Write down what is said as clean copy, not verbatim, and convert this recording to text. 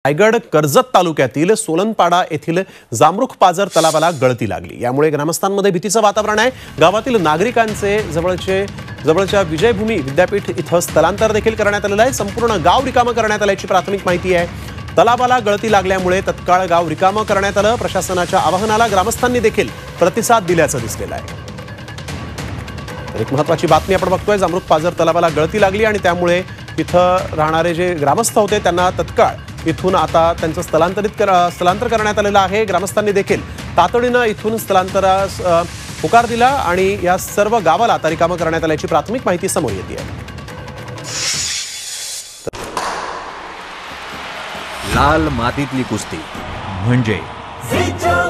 रायगड कर्जत तालुक्यातील सोलनपाडा येथील जामरुख पाजर तलावाला गळती लागली। यामुळे ग्रामस्थांमध्ये भीतीचं वातावरण आहे। गावातील नागरिकांचे जवळच्या विजयभूमी विद्यापीठ इथं स्थलांतर देखील करण्यात आलेलं आहे। संपूर्ण गाव रिकामं करण्यात आल्याची प्राथमिक माहिती आहे। तलावाला गळती लागल्यामुळे तत्काळ गाव रिकामं करण्यात आलं। प्रशासनाच्या आवाहनाला ग्रामस्थांनी देखील प्रतिसाद दिल्याचं दिसलेलं आहे। एक महत्त्वाची बातमी आपण बघतोय, जामरुख पाजर तलावाला गळती लागली आणि त्यामुळे इथं राहणारे जे ग्रामस्थ होते त्यांना तत्काळ इथून आता त्यांचं स्थलांतर करण्यात आलेलं आहे। ग्रामस्थांनी देखील तातडीनं इथून स्थलांतरास होकार दिला आणि या सर्व गावाला आता रिकामं करण्यात आल्याची प्राथमिक माहिती समोर येते आहे। लाल मातीतली कुस्ती म्हणजे